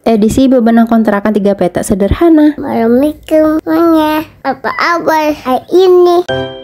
Edisi bebenah kontrakan 3 petak sederhana. Assalamualaikum semuanya. Apa kabar hari ini?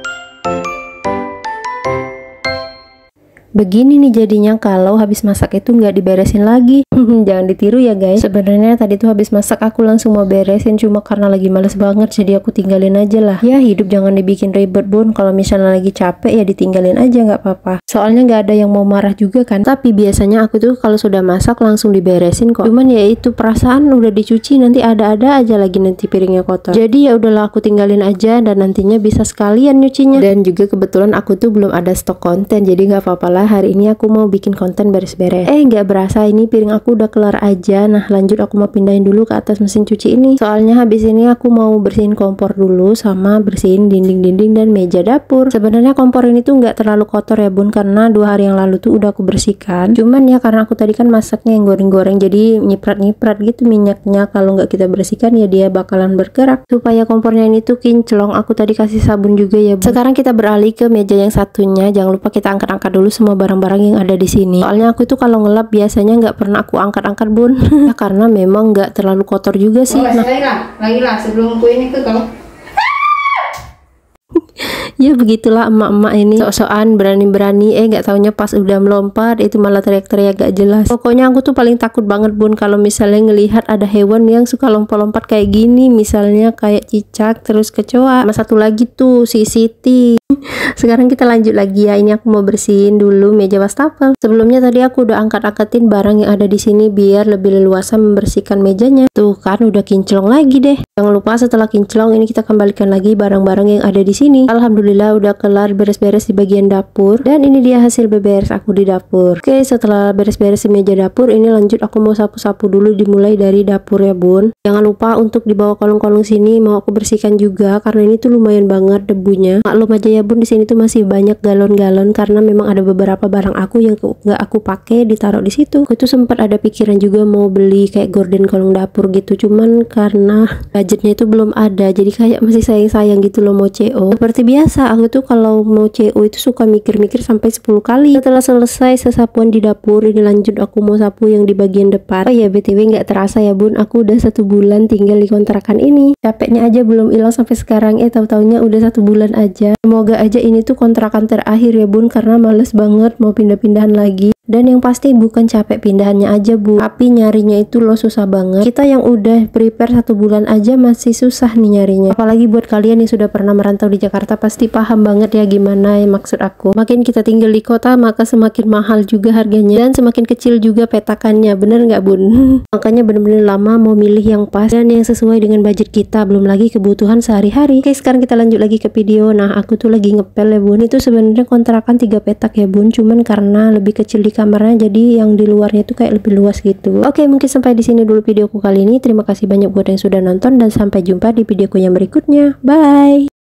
Begini nih jadinya kalau habis masak itu nggak diberesin lagi. Jangan ditiru ya guys. Sebenarnya tadi tuh habis masak aku langsung mau beresin, cuma karena lagi males banget jadi aku tinggalin aja lah. Ya hidup jangan dibikin ribet bun. Kalau misalnya lagi capek ya ditinggalin aja, nggak apa-apa. Soalnya nggak ada yang mau marah juga kan. Tapi biasanya aku tuh kalau sudah masak langsung diberesin kok. Cuman ya itu perasaan udah dicuci nanti ada-ada aja lagi nanti piringnya kotor. Jadi ya udahlah aku tinggalin aja dan nantinya bisa sekalian nyucinya. Dan juga kebetulan aku tuh belum ada stok konten, jadi nggak apa-apa lah. Hari ini aku mau bikin konten beres-beres. Nggak berasa ini piring aku udah kelar aja. Nah lanjut aku mau pindahin dulu ke atas mesin cuci ini. Soalnya habis ini aku mau bersihin kompor dulu sama bersihin dinding-dinding dan meja dapur. Sebenarnya kompor ini tuh nggak terlalu kotor ya bun, karena 2 hari yang lalu tuh udah aku bersihkan. Cuman ya karena aku tadi kan masaknya yang goreng-goreng jadi nyiprat-nyiprat gitu minyaknya. Kalau nggak kita bersihkan ya dia bakalan bergerak. Supaya kompornya ini tuh kinclong, aku tadi kasih sabun juga ya bun. Sekarang kita beralih ke meja yang satunya. Jangan lupa kita angkat-angkat dulu semua barang-barang yang ada di sini. Soalnya aku itu kalau ngelap biasanya nggak pernah aku angkat-angkat bun. Ya, karena memang nggak terlalu kotor juga sih. Lagi lah sebelum kue ini ke kau. Ya begitulah emak-emak ini sok-sokan berani-berani, nggak taunya pas udah melompat itu malah teriak-teriak gak jelas. Pokoknya aku tuh paling takut banget bun kalau misalnya ngelihat ada hewan yang suka lompat-lompat kayak gini, misalnya kayak cicak terus kecoa. Sama satu lagi tuh si Siti. Sekarang kita lanjut lagi ya. Ini aku mau bersihin dulu meja wastafel. Sebelumnya tadi aku udah angkat-angkatin barang yang ada di sini biar lebih leluasa membersihkan mejanya. Tuh kan udah kinclong lagi deh. Jangan lupa setelah kinclong ini kita kembalikan lagi barang-barang yang ada di sini. Alhamdulillah udah kelar beres-beres di bagian dapur. Dan ini dia hasil beberes aku di dapur. Oke, setelah beres-beres di meja dapur, ini lanjut aku mau sapu-sapu dulu, dimulai dari dapur ya bun. Jangan lupa untuk di bawah kolong-kolong sini mau aku bersihkan juga karena ini tuh lumayan banget debunya. Maklum aja ya bun, di sini tuh masih banyak galon-galon karena memang ada beberapa barang aku yang nggak aku pakai ditaruh di situ. Aku tuh sempat ada pikiran juga mau beli kayak gorden kolong dapur gitu, cuman karena budgetnya itu belum ada, jadi kayak masih sayang-sayang gitu loh mau CO. Seperti biasa aku tuh kalau mau CO itu suka mikir-mikir sampai 10 kali. Setelah selesai sesapuan di dapur, ini lanjut aku mau sapu yang di bagian depan. Oh ya BTW nggak terasa ya bun, aku udah 1 bulan tinggal di kontrakan ini. Capeknya aja belum hilang sampai sekarang, tahu-taunya udah 1 bulan aja. Semoga aja ini tuh kontrakan terakhir ya bun, karena males banget mau pindah-pindahan lagi. Dan yang pasti bukan capek pindahannya aja bu, tapi nyarinya itu loh susah banget. Kita yang udah prepare 1 bulan aja masih susah nih nyarinya. Apalagi buat kalian yang sudah pernah merantau di Jakarta pasti paham banget ya gimana ya maksud aku. Makin kita tinggal di kota maka semakin mahal juga harganya dan semakin kecil juga petakannya, bener nggak bun? Makanya bener-bener lama mau milih yang pas dan yang sesuai dengan budget kita, belum lagi kebutuhan sehari-hari. Oke, sekarang kita lanjut lagi ke video. Nah aku tuh lagi ngepel ya bun, itu sebenarnya kontrakan 3 petak ya bun, cuman karena lebih kecil di kamarnya jadi yang di luarnya itu kayak lebih luas gitu. Oke, mungkin sampai di sini dulu videoku kali ini. Terima kasih banyak buat yang sudah nonton dan sampai jumpa di videoku yang berikutnya. Bye.